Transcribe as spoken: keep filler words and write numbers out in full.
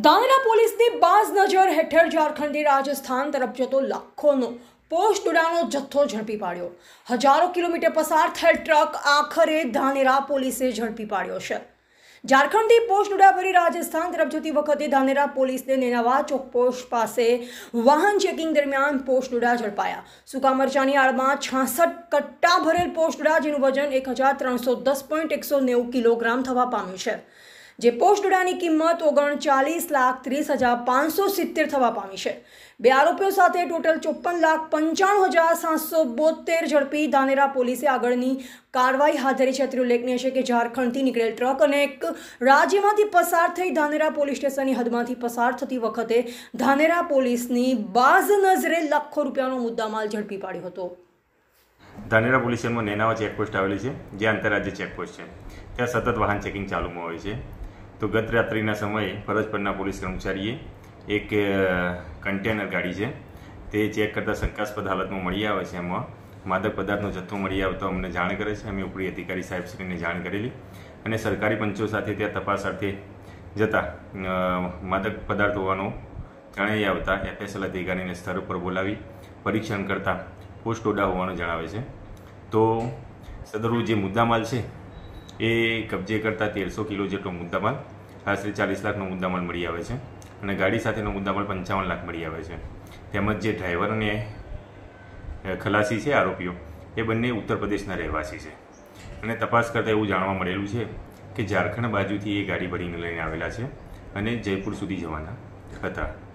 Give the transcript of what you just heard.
ધાનેરા પોલીસની બાજ નજર હેઠળ ઝારખંડથી રાજસ્થાન તરફ જતો લાખોનો પોસ્ટ ઉડાનો જથ્થો ઝડપી પાડ્યો। હજારો કિલોમીટર પસાર થયેલ ટ્રક આખરે ધાનેરા પોલીસે ઝડપી પાડ્યો છે। ઝારખંડથી પોસ્ટ ઉડા ભરી રાજસ્થાન તરફ જતી વખતે ધાનેરા પોલીસને નેનાવા ચેકપોસ્ટ પાસે વાહન ચેકિંગ દરમિયાન પોસ્ટ ઉડા ઝડપાયા। સૂકા મરચાની આડમાં છાસઠ કટ્ટા ભરેલ પોસ્ટ ઉડા જેનું વજન એક હજાર ત્રણસો દસ પોઈન્ટ એકસો નેવું કિલોગ્રામ થવા પામ્યું છે, જે પોસ્ટ ઉડાની કિંમત ઓગણચાલીસ લાખ ત્રીસ હજાર પાંચસો સિત્તેર થવા પામી છે। બે આરોપીઓ સાથે ટોટલ ચોપન લાખ પંચાણું હજાર સાતસો બોતેર ઝડપી ધાનેરા પોલીસે આગળની કાર્યવાહી હાથ ધરી છે। અત્રે ઉલ્લેખનીય છે કે ઝારખંડથી નીકળેલ ટ્રક અને એક રાજ્યમાંથી પસાર થઈ ધાનેરા પોલીસ સ્ટેશનની હદમાંથી પસાર થતી વખતે ધાનેરા પોલીસની બાજ નજરે લાખો રૂપિયાનો મુદ્દામાલ ઝડપી પાડ્યો હતો। ધાનેરા પોલીસ સ્ટેશનમાં નેનાવા ચેકપોસ્ટ આવેલી છે, જે આંતરરાજ્ય ચેકપોસ્ટ છે। ત્યાં સતત વાહન ચેકિંગ ચાલુમાં હોય છે। તો ગત રાત્રિના સમયે ફરજ પરના પોલીસ કર્મચારીએ એક કન્ટેનર ગાડી છે તે ચેક કરતાં શંકાસ્પદ હાલતમાં મળી આવે છે। એમાં માદક પદાર્થનો જથ્થો મળી આવતો અમને જાણ કરે છે। અમે ઉપરી અધિકારી સાહેબશ્રીને જાણ કરેલી અને સરકારી પંચો સાથે ત્યાં તપાસ અર્થે જતા માદક પદાર્થ હોવાનો જણાઈ આવતા એફએસએલ અધિકારીને સ્થળ ઉપર બોલાવી પરીક્ષણ કરતા પોસ્ટ ઉડા હોવાનું જણાવે છે। તો સદરુ જે મુદ્દામાલ છે એ કબજે કરતા તેરસો કિલો જેટલો મુદ્દામાલ આશરે ચાલીસ લાખનો મુદ્દામાલ મળી આવે છે અને ગાડી સાથેનો મુદ્દામાલ પંચાવન લાખ મળી આવે છે। તેમજ જે ડ્રાઈવર અને ખલાસી છે આરોપીઓ એ બંને ઉત્તર પ્રદેશના રહેવાસી છે અને તપાસ કરતાં એવું જાણવા મળેલું છે કે ઝારખંડ બાજુથી એ ગાડી ભરીને લઈને આવેલા છે અને જયપુર સુધી જવાના હતા।